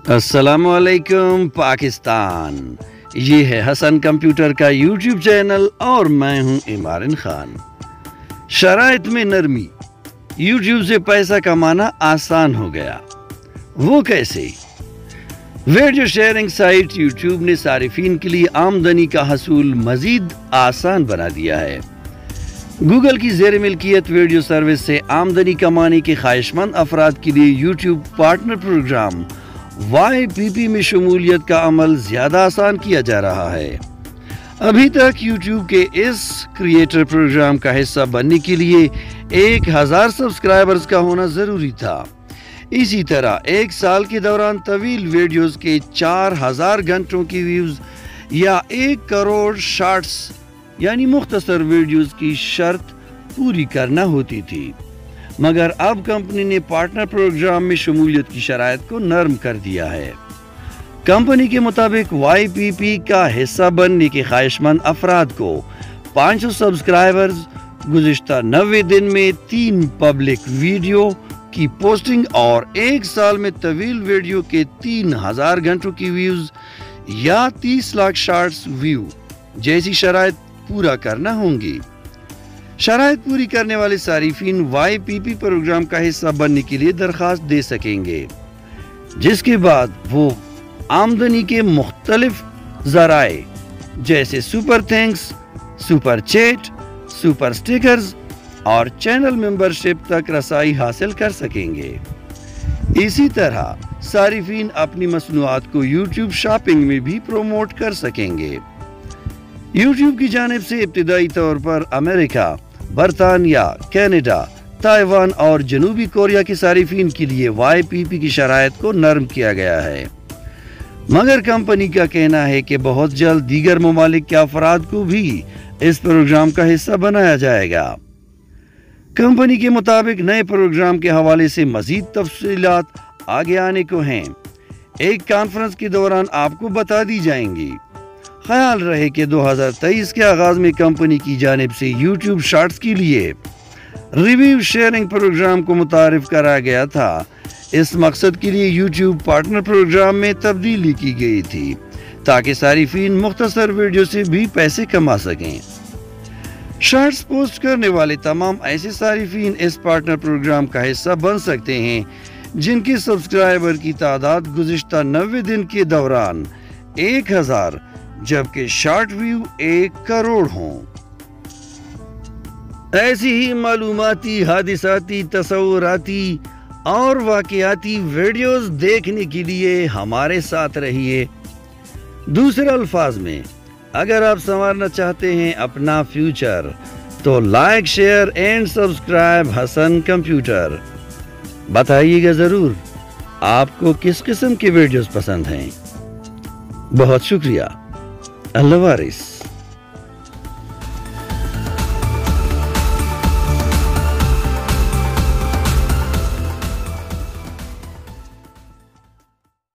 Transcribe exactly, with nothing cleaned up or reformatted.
السلام علیکم پاکستان، یہ ہے حسن کمپیوٹر کا یوٹیوب چینل اور میں ہوں عمران خان۔ شرائط میں نرمی، یوٹیوب سے پیسہ کمانا آسان ہو گیا۔ وہ کیسے؟ ویڈیو شیئرنگ سائٹ یوٹیوب نے صارفین کے لیے آمدنی کا حصول مزید آسان بنا دیا ہے۔ گوگل کی زیر ملکیت ویڈیو سروس سے آمدنی کمانے کے خواہشمند افراد کے لیے YouTube partner program Y P P میں شمولیت کا عمل زیادہ آسان کیا جا رہا ہے۔ ابھی تک یوٹیوب کے اس کریٹر پروگرام کا حصہ بننے کے لیے ایک ہزار سبسکرائبرز کا ہونا ضروری تھا۔ اسی طرح ایک سال کے دوران طویل ویڈیوز کے چار ہزار گھنٹوں کی ویوز یا ایک کروڑ شارٹس یعنی مختصر ویڈیوز کی شرط پوری کرنا ہوتی تھی، مگر اب کمپنی نے پارٹنر پروگرام میں شمولیت کی شرائط کو نرم کر دیا ہے۔ کمپنی کے مطابق وائی پی پی کا حصہ بننے کے خواہشمند افراد کو پانچ سو سبسکرائبرز، گزشتہ نوے دن میں تین پبلک ویڈیو کی پوسٹنگ اور ایک سال میں طویل ویڈیو کے تین ہزار گھنٹوں کی ویوز یا تیس لاکھ شارٹس ویو جیسی شرائط پورا کرنا ہوں گی۔ شرائط پوری کرنے والے صارفین وائی پی پی پروگرام کا حصہ بننے کے لیے درخواست دے سکیں گے، جس کے بعد وہ آمدنی کے مختلف ذرائع جیسے super thanks, super chat, super stickers اور چینل ممبرشپ تک رسائی حاصل کر سکیں گے۔ اسی طرح صارفین اپنی مصنوعات کو یوٹیوب شاپنگ میں بھی پروموٹ کر سکیں گے۔ یوٹیوب کی جانب سے ابتدائی طور پر امریکہ، برطانیہ، کینیڈا، تائیوان اور جنوبی کوریا کے صارفین کے لیے وائی پی پی کی شرائط کو نرم کیا گیا ہے، مگر کمپنی کا کہنا ہے کہ بہت جلد دیگر ممالک کے افراد کو بھی اس پروگرام کا حصہ بنایا جائے گا۔ کمپنی کے مطابق نئے پروگرام کے حوالے سے مزید تفصیلات آگے آنے کو ہیں، ایک کانفرنس کے دوران آپ کو بتا دی جائیں گی۔ خیال رہے کہ دو ہزار تیئیس کے آغاز میں کمپنی کی جانب سے یوٹیوب شارٹس کے لیے ریویو شیئرنگ پروگرام کو متعارف کرایا گیا تھا۔ اس مقصد کے لیے یوٹیوب پارٹنر پروگرام میں تبدیلی کی گئی تھی تاکہ صارفین مختصر ویڈیو سے بھی پیسے کما سکیں۔ شارٹس پوسٹ کرنے والے تمام ایسے صارفین اس پارٹنر پروگرام کا حصہ بن سکتے ہیں جن کے سبسکرائبر کی تعداد گزشتہ نوے دن کے دوران ایک ہزار جبکہ شارٹ ویو ایک کروڑ ہوں۔ ایسی ہی معلوماتی، حادثاتی، تصوراتی اور واقعاتی ویڈیوز دیکھنے کے لیے ہمارے ساتھ رہیے۔ دوسرے الفاظ میں، اگر آپ سنوارنا چاہتے ہیں اپنا فیوچر تو like, share and subscribe Hasan computer. بتائیے گا ضرور آپ کو کس قسم کے ویڈیوز پسند ہیں۔ بہت شکریہ۔ اللہ وارث۔